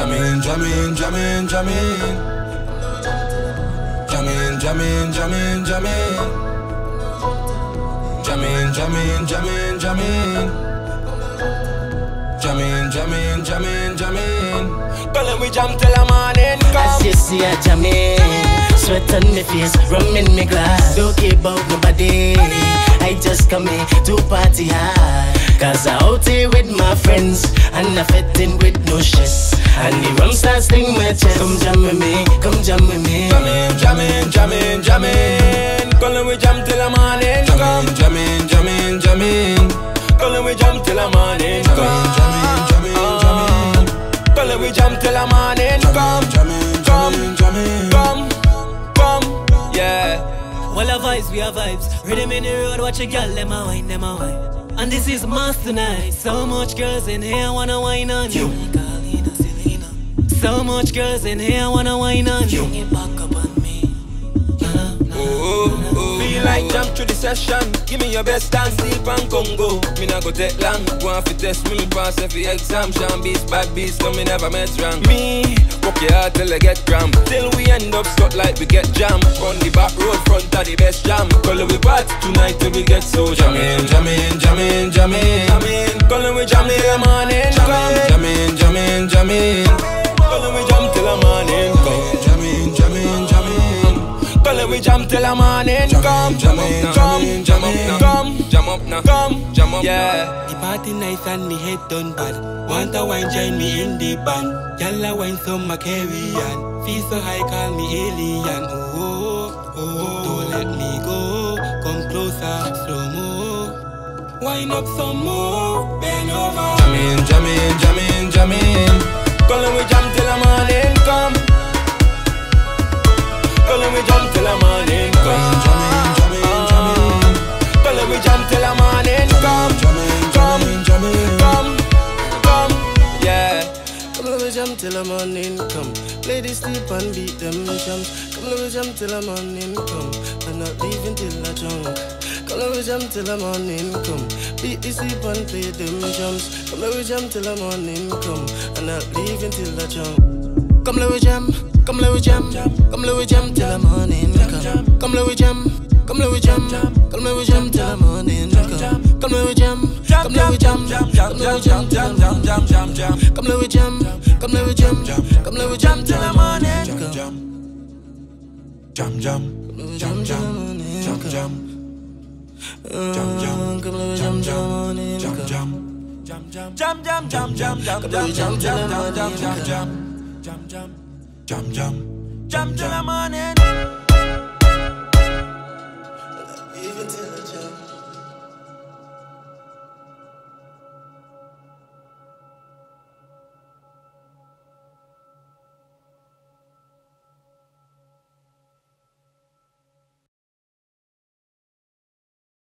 Jammin, Jammin, Jammin, Jammin. Jammin, Jammin, Jammin, Jammin. Jammin, Jammin, Jammin, Jammin. Jammin, Jammin, Jammin, Jammin. Calling we jam till the morning come. As you see a Jammin, sweat on my face, rum in my glass. Don't care about nobody, I just come here to party hard. Cause I out here with my friends, and I fit in with no stress. And the rum starts sting my chest. Come jam with me, come jam with me. Jammin, Jammin, Jammin, Jammin. Calling we jam till the morning come. Jammin, Jammin, Jammin. Calling we jam till the morning come. Jammin, Jammin, Jammin. Calling we jam till the morning come. Jammin, Jammin, Jammin. Come, yeah. Well, our vibes, we are vibes. Rhythm in the road, watch a girl, them a wine, them a wine. And this is mass tonight. So much girls in here wanna wine on you. So much girls in here wanna wine on you. Bring it back up on me. Feel like jump through the session. Give me your best dance, sleep and Congo. Me not go take long. Go on fi test me pass every exam. Shornbeats, bad beats, no me never met wrong. Me work your hard till I get gram. Till we end up stuck like we get jam. On the back road, front of the best jam. Call we party tonight till we get so jammin, jammin, jammin, jammin, jammin. Call we jam till the morning come. Jammin, jammin, jammin. Call we jam till the morning come. Jammin, jammin, jammin. Call we jam till the morning come. Jammin, jammin, jammin. Come, jam up now, come, jam up, yeah. The party nice and me head done bad. Want a wine, join me in the band. Y'all wine some my carry on. Feel so high, call me alien. Oh, oh, oh, don't let me go. Come closer, slow mo. Wine up some more, bend over. Jammin, jammin, jammin, jammin. Calling we jam till the morning come. Calling we jam till the morning come. Jammin, jammin, jammin. Calling we jam till the morning come. Jammin, jammin, jammin. Come, yeah. Come let me jam till the morning come. Ladies sleep and beat them jams. Come let me jam till the morning come. I'm not leaving till I drunk. Come let me jam till the morning come. Beat the sleep and play them jams. Come let me jam till the morning come. I'm not leaving till I drunk. Come let me jam, come let me jam, come let me jam till the morning come. Come let me jam, come let me jam, come let me jam till the morning come. Come let me jam, come let me jam, come let me jam till the morning come. Come let me jam, come let me jam, come let me jam till the morning come. Jam, jam, jam, jam, jam, jam. Jam, jam, come let me jam till the morning jam, come. jam, jam, jam, jam, jam, jam, Come let me jam till the morning jam, come. jam, jam, jam, jam, jam till the morning. Even till the jam.